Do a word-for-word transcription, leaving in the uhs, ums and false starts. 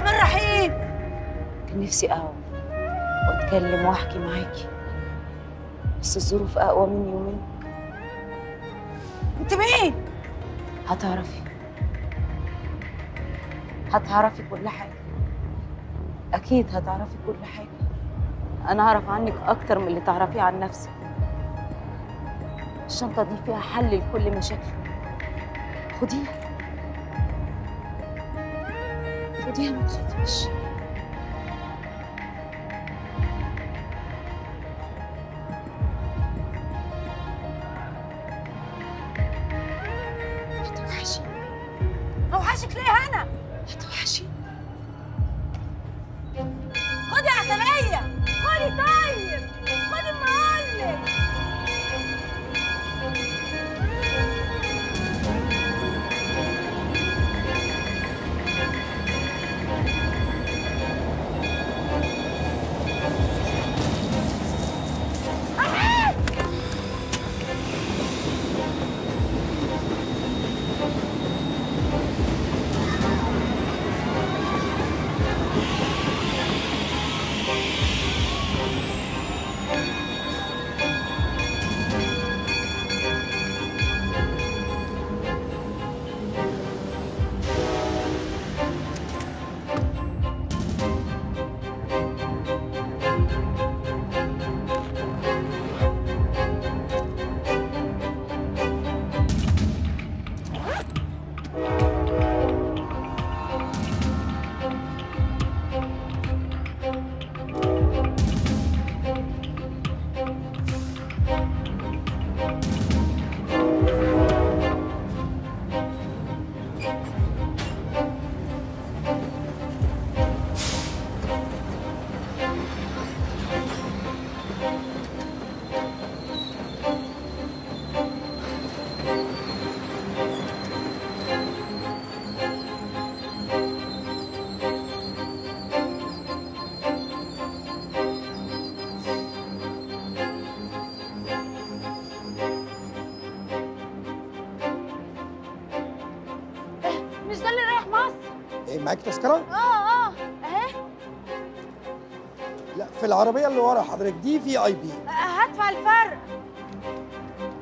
الرحمن الرحيم. كان نفسي اقوم واتكلم واحكي معاكي، بس الظروف اقوى مني ومنك. انت مين؟ هتعرفي هتعرفي كل حاجه، اكيد هتعرفي كل حاجه. انا اعرف عنك اكتر من اللي تعرفيه عن نفسك. الشنطه دي فيها حل لكل مشاكلك، خديها خديها ما تخافيش. هتوحشيني. اوحشك ليه انا؟ هتوحشيني. خدي يا عسلية، خدي. طيب خدي ما اقولك. مش ده اللي رايح مصر؟ ايه معاكي تذكرة؟ اه اه اهي. لا، في العربية اللي ورا حضرتك دي في اي بي. هدفع الفرق.